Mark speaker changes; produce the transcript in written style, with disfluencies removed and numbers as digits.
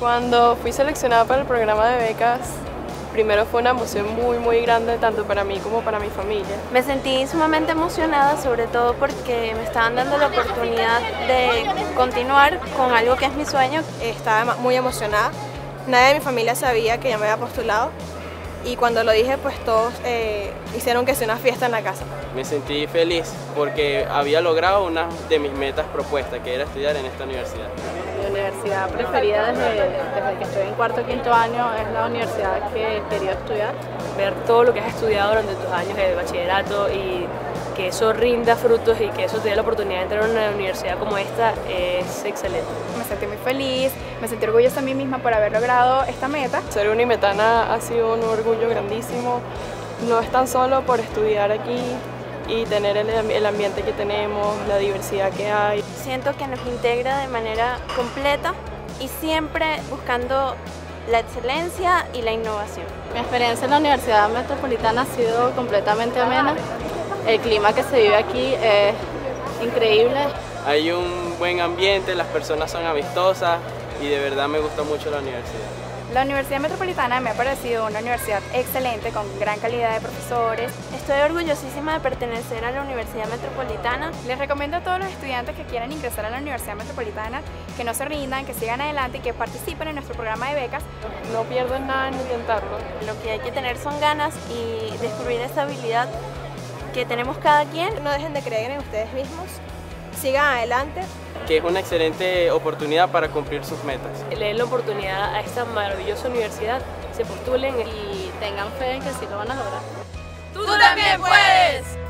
Speaker 1: Cuando fui seleccionada para el programa de becas, primero fue una emoción muy grande tanto para mí como para mi familia.
Speaker 2: Me sentí sumamente emocionada, sobre todo porque me estaban dando la oportunidad de continuar con algo que es mi sueño.
Speaker 3: Estaba muy emocionada, nadie de mi familia sabía que yo me había postulado y cuando lo dije pues todos hicieron que sea una fiesta en la casa.
Speaker 4: Me sentí feliz porque había logrado una de mis metas propuestas, que era estudiar en esta universidad.
Speaker 5: Mi universidad preferida desde que estoy en cuarto o quinto año es la universidad que quería estudiar.
Speaker 6: Ver todo lo que has estudiado durante tus años de bachillerato y que eso rinda frutos y que eso te dé la oportunidad de entrar a una universidad como esta es excelente.
Speaker 7: Me sentí muy feliz, me sentí orgullosa de mí misma por haber logrado esta meta.
Speaker 1: Ser unimetana ha sido un orgullo grandísimo. No es tan solo por estudiar aquí y tener el ambiente que tenemos, la diversidad que hay.
Speaker 2: Siento que nos integra de manera completa y siempre buscando la excelencia y la innovación.
Speaker 5: Mi experiencia en la Universidad Metropolitana ha sido completamente amena. El clima que se vive aquí es increíble.
Speaker 4: Hay un buen ambiente, las personas son amistosas y de verdad me gusta mucho la universidad.
Speaker 7: La Universidad Metropolitana me ha parecido una universidad excelente con gran calidad de profesores.
Speaker 2: Estoy orgullosísima de pertenecer a la Universidad Metropolitana.
Speaker 7: Les recomiendo a todos los estudiantes que quieran ingresar a la Universidad Metropolitana que no se rindan, que sigan adelante y que participen en nuestro programa de becas.
Speaker 1: No pierden nada en intentarlo.
Speaker 2: Lo que hay que tener son ganas y descubrir esa habilidad que tenemos cada quien.
Speaker 3: No dejen de creer en ustedes mismos, sigan adelante.
Speaker 4: Que es una excelente oportunidad para cumplir sus metas.
Speaker 6: Le den la oportunidad a esta maravillosa universidad, se postulen
Speaker 5: Y tengan fe en que sí lo van a lograr.
Speaker 2: ¡Tú también puedes!